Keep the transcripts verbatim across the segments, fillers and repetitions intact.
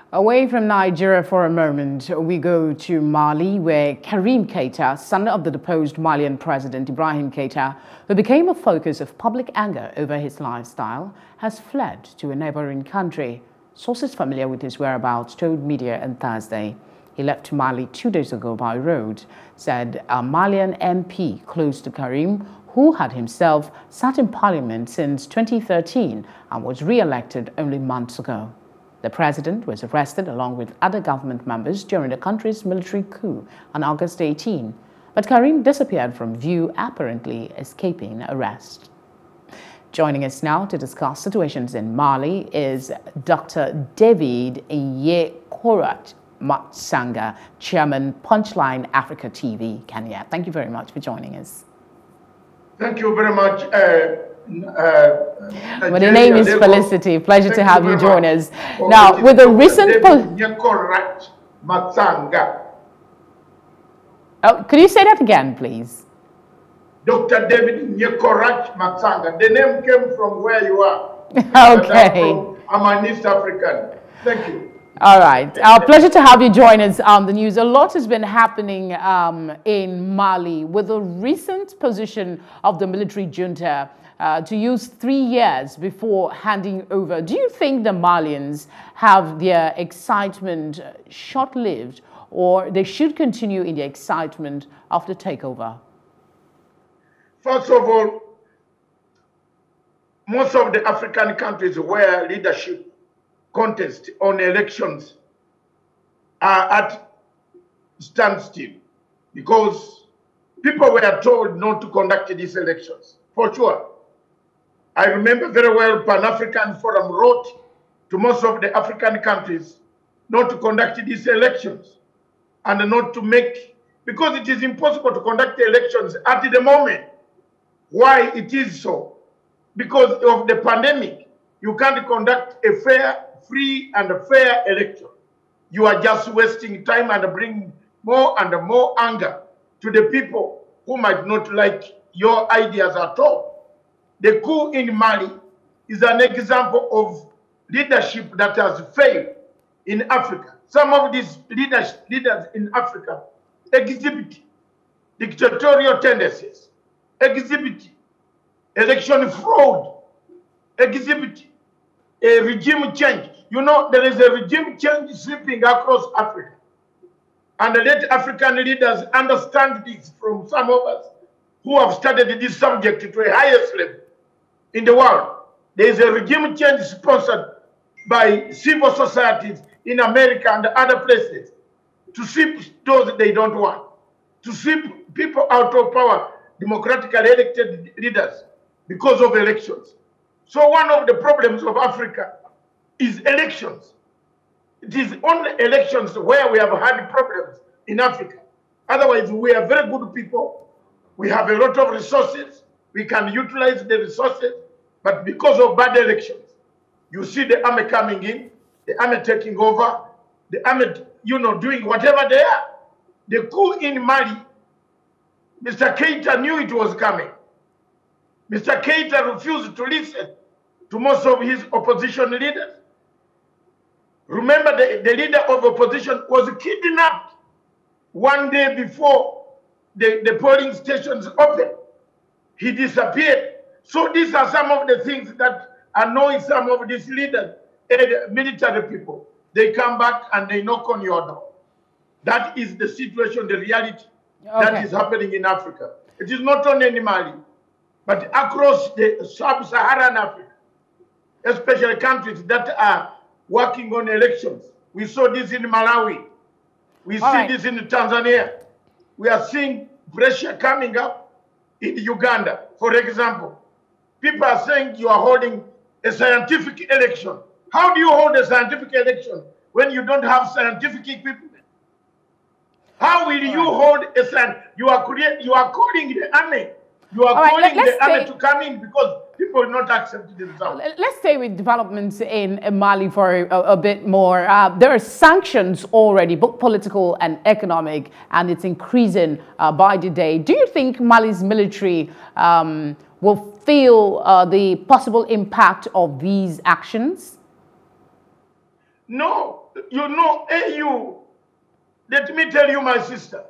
Away from Nigeria for a moment, we go to Mali, where Karim Keita, son of the deposed Malian president Ibrahim Keita, who became a focus of public anger over his lifestyle, has fled to a neighboring country. Sources familiar with his whereabouts told media on Thursday. He left Mali two days ago by road, said a Malian M P close to Karim, who had himself sat in parliament since twenty thirteen and was re-elected only months ago. The president was arrested along with other government members during the country's military coup on August eighteenth, but Karim disappeared from view, apparently escaping arrest. Joining us now to discuss situations in Mali is Doctor David Nyekorat Matsanga, Chairman, Punchline Africa T V, Kenya. Thank you very much for joining us. Thank you very much. Uh, uh, well, the name is Felicity. Pleasure Thank to have you, you join much. us. Now, oh, with the recent... Nyekorat Matsanga. Oh, could you say that again, please? Doctor David Nyekorat Matsanga. The name came from where you are. Okay. I'm, from, I'm an East African. Thank you. All right. Our pleasure to have you join us on the news. A lot has been happening um, in Mali with the recent position of the military junta uh, to use three years before handing over. Do you think the Malians have their excitement short-lived, or they should continue in the excitement of the takeover? First of all, most of the African countries where leadership contest on elections are at standstill because people were told not to conduct these elections, for sure. I remember very well Pan-African Forum wrote to most of the African countries not to conduct these elections and not to make, because it is impossible to conduct elections at the moment. Why it is so? Because of the pandemic, you can't conduct a fair, free and a fair election. You are just wasting time and bringing more and more anger to the people who might not like your ideas at all. The coup in Mali is an example of leadership that has failed in Africa. Some of these leaders, leaders in Africa exhibit dictatorial tendencies, exhibit election fraud, exhibit a regime change. You know, there is a regime change sweeping across Africa. And let African leaders understand this from some of us who have studied this subject to a highest level in the world. There is a regime change sponsored by civil societies in America and other places to sweep those they don't want, to sweep people out of power, democratically elected leaders, because of elections. So one of the problems of Africa is elections. It is only elections where we have had problems in Africa. Otherwise, we are very good people. We have a lot of resources. We can utilize the resources. But because of bad elections, you see the army coming in, the army taking over, the army, you know, doing whatever they are. The coup in Mali, Mister Keita knew it was coming. Mister Keita refused to listen to most of his opposition leaders. Remember, the, the leader of opposition was kidnapped one day before the, the polling stations opened. He disappeared. So these are some of the things that annoy some of these leaders, uh, military people. They come back and they knock on your door. That is the situation, the reality okay. that is happening in Africa. It is not only in Mali, but across the sub-Saharan Africa, especially countries that are working on elections. We saw this in Malawi. We All see right. this in Tanzania. We are seeing pressure coming up in Uganda, for example. People are saying you are holding a scientific election. How do you hold a scientific election when you don't have scientific people? How will All you right. hold a scientific? You are create, You are calling the army. You are All calling right, the army to come in because people will not accept the result. Let's stay with developments in Mali for a, a bit more. Uh, there are sanctions already, both political and economic, and it's increasing uh, by the day. Do you think Mali's military um, will feel uh, the possible impact of these actions? No, you know, A U, let me tell you, my sister,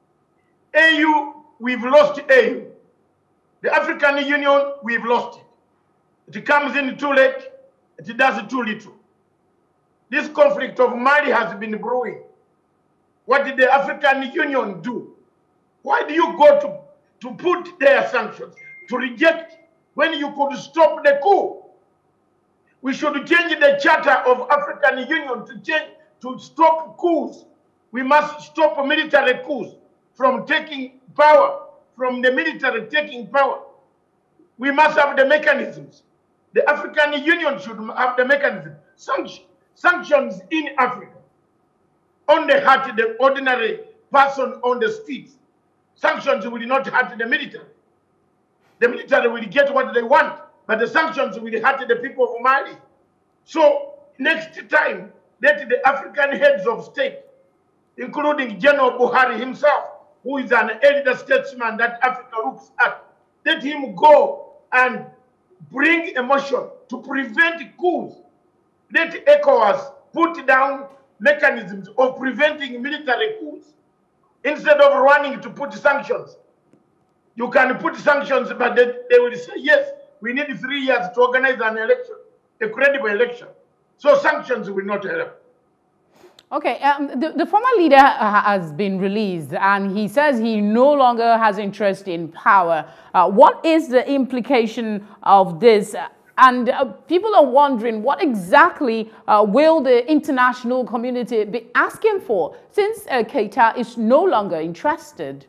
A U, we've lost A U. The African Union, we've lost it. It comes in too late, it does too little. This conflict of Mali has been brewing. What did the African Union do? Why do you go to, to put their sanctions, to reject when you could stop the coup? We should change the charter of African Union to change to stop coups. We must stop military coups from taking power, from the military taking power. We must have the mechanisms. The African Union should have the mechanism. Sanction, sanctions in Africa only hurt the ordinary person on the streets. Sanctions will not hurt the military. The military will get what they want, but the sanctions will hurt the people of Mali. So next time, let the African heads of state, including General Buhari himself, who is an elder statesman that Africa looks at, let him go and bring a motion to prevent coups. Let ECOWAS put down mechanisms of preventing military coups instead of running to put sanctions. You can put sanctions, but they, they will say, yes, we need three years to organize an election, a credible election. So sanctions will not help. Okay, um, the, the former leader uh, has been released and he says he no longer has interest in power. Uh, what is the implication of this? And uh, people are wondering what exactly uh, will the international community be asking for since uh, Keita is no longer interested?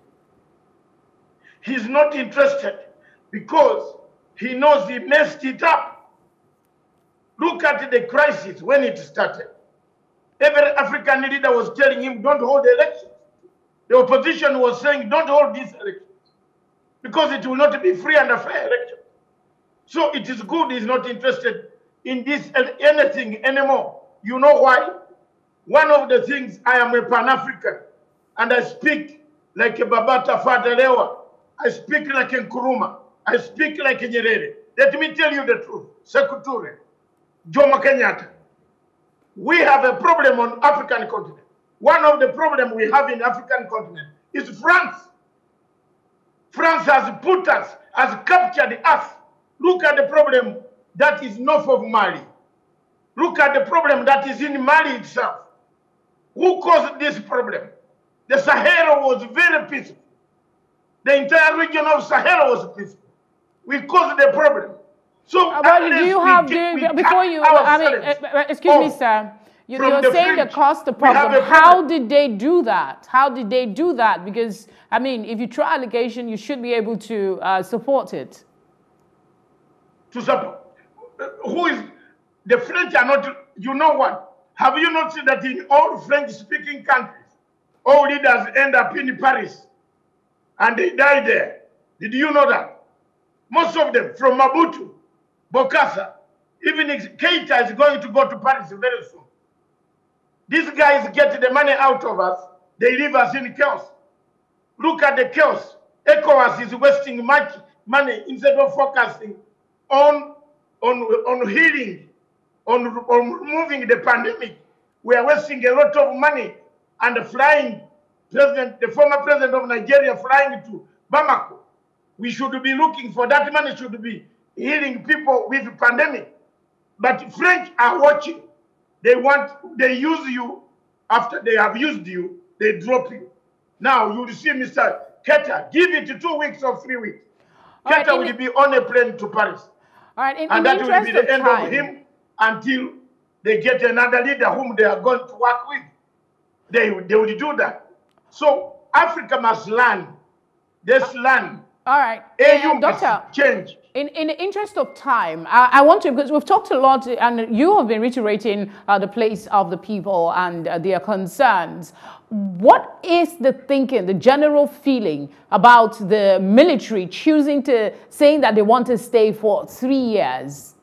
He's not interested because he knows he messed it up. Look at the crisis when it started. Every African leader was telling him, don't hold the elections. The opposition was saying, don't hold these elections because it will not be free and a fair election. So it is good he's not interested in this anything anymore. You know why? One of the things, I am a Pan-African and I speak like a Babata Fadelewa. I speak like a Nkrumah. I speak like a Nyerere. Let me tell you the truth. Sekou Touré, Jomo Kenyatta. We have a problem on African continent. One of the problems we have in African continent is France. France has put us, has captured us. Look at the problem that is north of Mali. Look at the problem that is in Mali itself. Who caused this problem? The Sahel was very peaceful. The entire region of Sahel was peaceful. We caused the problem. So, uh, well, do you have, do, before you, I mean, uh, excuse me, sir, you, you're the saying French, the cost the problem. problem. How did they do that? How did they do that? Because, I mean, if you try allegation, you should be able to uh, support it. To support? Uh, who is, the French are not, you know what? Have you not seen that in all French-speaking countries, all leaders end up in Paris and they die there? Did you know that? Most of them, from Mobutu, Bokassa, even Keita is going to go to Paris very soon. These guys get the money out of us. They leave us in chaos. Look at the chaos. ECOWAS is wasting much money instead of focusing on, on, on healing, on, on removing the pandemic. We are wasting a lot of money and flying president, the former president of Nigeria flying to Bamako. We should be looking for that money, should be healing people with pandemic. But French are watching. They want, they use you. After they have used you, they drop you. Now you will see Mister Keita, give it two weeks or three weeks. Keita right, will be on a plane to Paris. All right, in, and in that will be the end time. of him until they get another leader whom they are going to work with. They, they will do that. So Africa must learn. This land. All right, A U uh, Doctor, change. In, in the interest of time, I, I want to, because we've talked a lot, and you have been reiterating uh, the place of the people and uh, their concerns. What is the thinking, the general feeling about the military choosing to, saying that they want to stay for three years?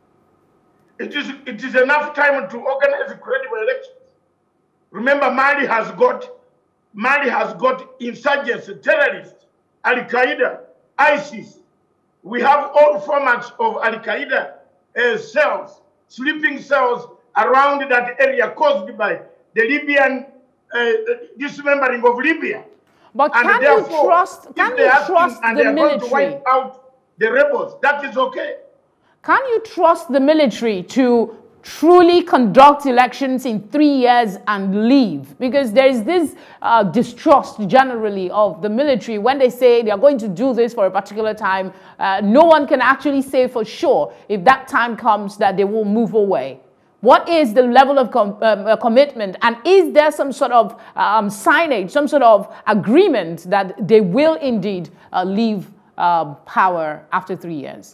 It is, it is enough time to organize credible elections. Remember, Mali has got, Mali has got insurgents, terrorists, Al-Qaeda, ISIS. We have all formats of Al-Qaeda uh, cells, sleeping cells around that area caused by the Libyan uh, dismembering of Libya. But and can you trust? Can you trust and the they are military? going to wipe out the rebels, that is okay. Can you trust the military to truly conduct elections in three years and leave? Because there is this uh, distrust generally of the military when they say they are going to do this for a particular time. Uh, no one can actually say for sure if that time comes that they will move away. What is the level of com um, uh, commitment, and is there some sort of um, signage, some sort of agreement that they will indeed uh, leave uh, power after three years?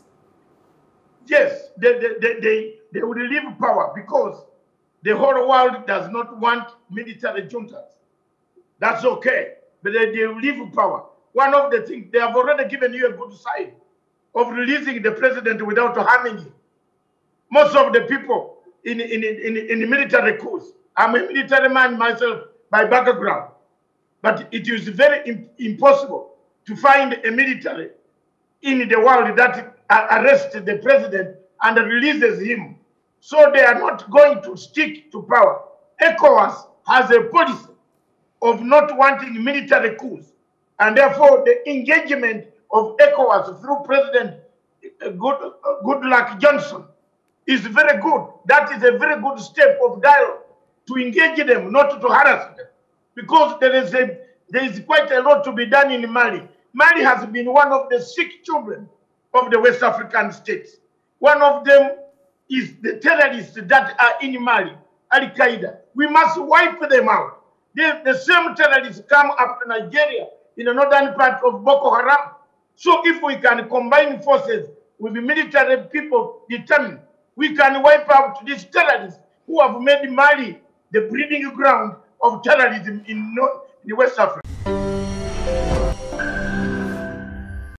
Yes, they, they, they, they, they will leave power because the whole world does not want military juntas. That's okay, but they, they will leave power. One of the things, they have already given you a good sign of releasing the president without harming him. Most of the people in, in, in, in the military coups, I'm a military man myself by background, but it is very imp impossible to find a military in the world that arrests the president and releases him. So they are not going to stick to power. ECOWAS has a policy of not wanting military coups, and therefore the engagement of ECOWAS through President Good, Goodluck Johnson is very good. That is a very good step of dialogue to engage them, not to harass them, because there is a there is quite a lot to be done in Mali. Mali has been one of the sick children of the West African states. One of them is the terrorists that are in Mali, Al-Qaeda. We must wipe them out. The, the same terrorists come up to Nigeria in the northern part of Boko Haram. So if we can combine forces with the military people determined, we can wipe out these terrorists who have made Mali the breeding ground of terrorism in, North, in West Africa.